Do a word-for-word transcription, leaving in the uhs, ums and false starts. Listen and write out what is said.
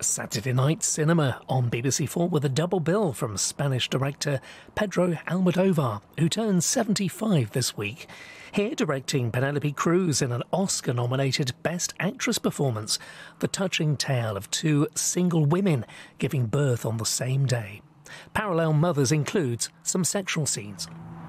Saturday night cinema on B B C Four with a double bill from Spanish director Pedro Almodovar, who turns seventy-five this week. Here directing Penelope Cruz in an Oscar-nominated Best Actress performance, the touching tale of two single women giving birth on the same day. Parallel Mothers includes some sexual scenes.